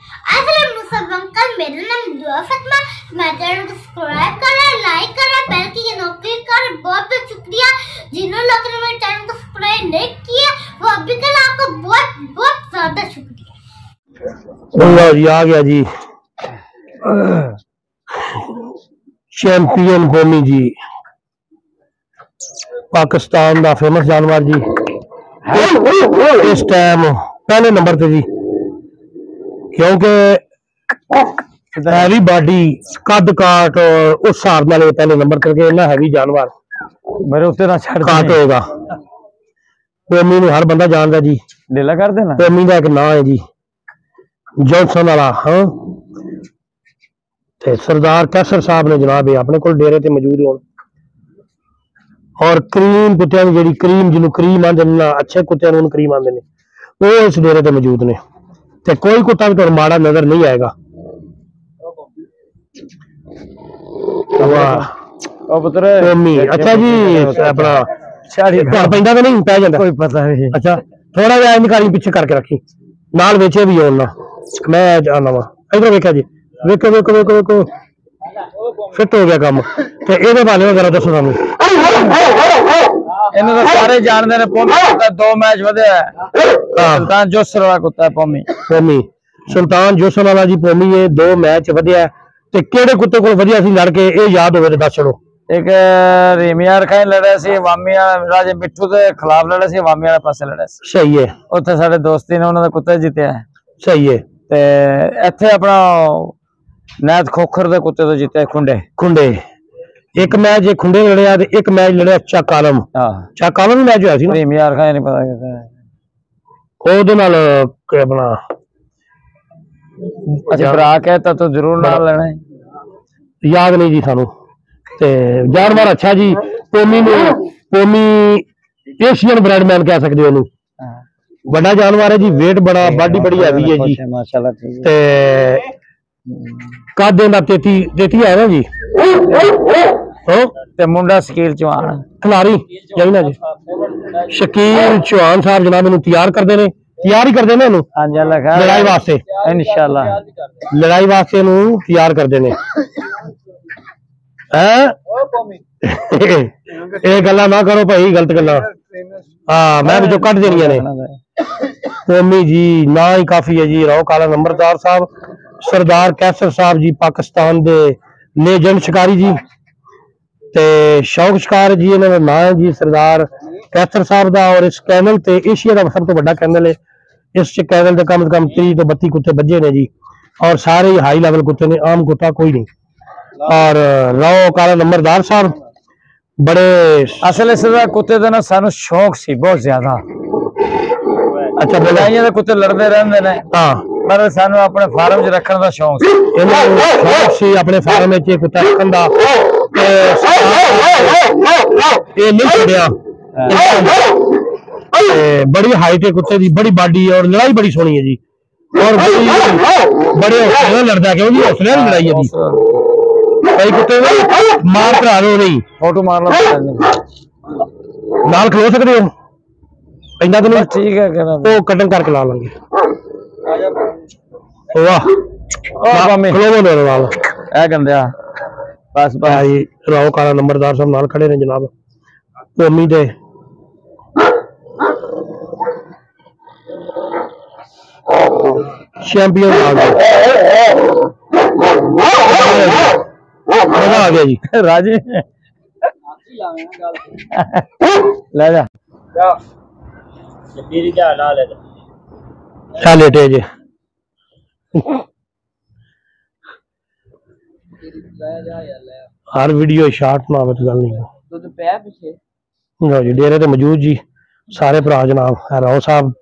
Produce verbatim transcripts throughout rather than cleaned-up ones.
अस्सलाम वालेकुम अंकल, मेरा नाम दुआ फातिमा। मैं चैनल को सब्सक्राइब करें, लाइक करें, बेल की नोटिफिकेशन करें। बहुत बहुत शुक्रिया जिन लोगों ने मेरे चैनल को सब्सक्राइब नहीं किया, वो अभी कल आपको बहुत बहुत ज्यादा शुक्रिया। जी आ गया जी चैंपियन कौमी जी, पाकिस्तान का फेमस जानवर जी, इस टाइम पहले नंबर पे जी, क्योंकि हैवी बॉडी कद काट और उस हिसाब नाल पहले नंबर करके इन्ना हैवी जानवर मेरे उत्ते ना छड़ काट होएगा। कोमी नूं हर बंदा जानदा जी, ढीला कर देना। कोमी का एक नाम है जी जॉनसन वाला। हाँ ते सरदार कैसर साहब ने जनाब अपने को डेरे ते मौजूद हो, और क्रीम कुत्तियां दी जेहड़ी क्रीम जिन्हों क्रीम आंदे ने, अच्छे कुत्तियां नूं क्रीम आंदे ने, वो इस डेरे ते मौजूद ने। ते कोई कुत्ता भी तुहानूं माड़ा नजर नहीं आएगा। ओ पुत्र कोमी अच्छा जी, अपना घर पैंदा तो नहीं पै जांदा, कोई पता नहीं। अच्छा थोड़ा जिहा इनकारी पीछे करके रखी, नाल वेचे भी होना। मैं जाना वा इधर वेखिया जी, वेखो वेखो वेखो वेखो फिट हो गया काम। ते इहदे बारे वगैरह दसो सानू। इन्हें तो सारे जानते हैं। पोमी कुत्ता दो मैच वधे सुल्तान जोसर वाला कुत्ता है। पोमी पोमी सुल्तान जोसर वाला जी पोमी है, दो मैच वधिया। ते केड़े कुत्ते कोल वधिया सी लड़ के ये याद होवे ते दस छड़ो। एक रीमियार खाई लड़े सी, वामी राजे मिठू के खिलाफ लड़े सी, वामी वाले पासे लड़े सी। सही है, उत्थे साडे दोस्ती ने उन्होंने कुत्ते जीते है। सही है। ते इत्थे अपना नैत खोखर दे कुत्ते तो जीते खुंडे खुंडे एक मैच एक खुंडे लड़िया ते एक मैच लड़िया चक आलम। हां चक आलम मैच होया सी ना, रीमियार खाई नहीं पता किसे ओदे नाल अपना। अच्छा भरा कहता तो जरूर नाल लेना है, याद नहीं जी सानू। ते जानवर अच्छा जी पोमी ने, पोमी एशियन ब्रेडमैन कह सकते हो। बड़ा जानवर है जी, वेट बड़ा, बॉडी बड़ी हैवी है जी माशाल्लाह। ठीक है ते कद इंदा तेती तेती है ना जी। हो ते मुंडा शकील चौहान खिलाड़ी जाइना जी, शकील चौहान साहब जनाब इन्हू तैयार करते ने, तैयार ही करते ने इन्हू लड़ाई वास्ते, इंशाल्लाह लड़ाई वास्ते इन्हू तैयार करते ने। ये गल्लां ना करो भाई, गलत गल्लां। हाँ मैं भी जो कट देनिया ने। पोमी जी ना ही काफी है जी। राव काला नंबरदार साहब, सरदार कैसर साहब जी, पाकिस्तान दे लेजेंड शिकारी जी, ते शौक शिकार जी इन्होंने ना है जी सरदार कैसर साहब का। और इस कैनल ते एशिया का सब तो बड़ा कैनल है। इस कैनल के कम से कम तीस तो बत्ती कुत्ते बजे ने जी, और सारे ही हाई लेवल कुत्ते ने, आम कुत्ता कोई नहीं। और राव काला नंबरदार साहब बड़े असल इस कुत्ते का ना सानू शौक सी बहुत ज्यादा। अच्छा बुलाइया कुत्ते लड़ते रहते ने, हाँ पर सानू अपने फार्म च रखने का शौक सी, अपने फार्म में कुत्ता रखने का। ये नहीं छड़िया, बड़ी हाइट है कुत्ते की, बड़ी बॉडी है और लड़ाई बड़ी सोहनी है जी। और बड़े हौसले लड़ता है, क्योंकि हौसले लड़ाई है जी। कई कुत्ते मार करा दो नहीं, फोटो मारना नाल खलो सकते हो इन्ना तो नहीं। ठीक है तो कटिंग करके ला लेंगे। वाह गंदिया बस भाई राव काला नंबरदार साहब नाल खड़े ने जनाब पोमी दे। चैंपियन मजा आ गया जी। राजी ले जा क्या लेटे जी। हर वीडियो शॉर्ट ना आवे तो गल नहीं। लो जी डेरे ते मौजूद जी सारे भरा जनाब। राव साहब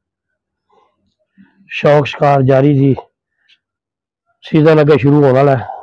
शौक शिकार जारी जी, सीजन अगे शुरू होने वाला है।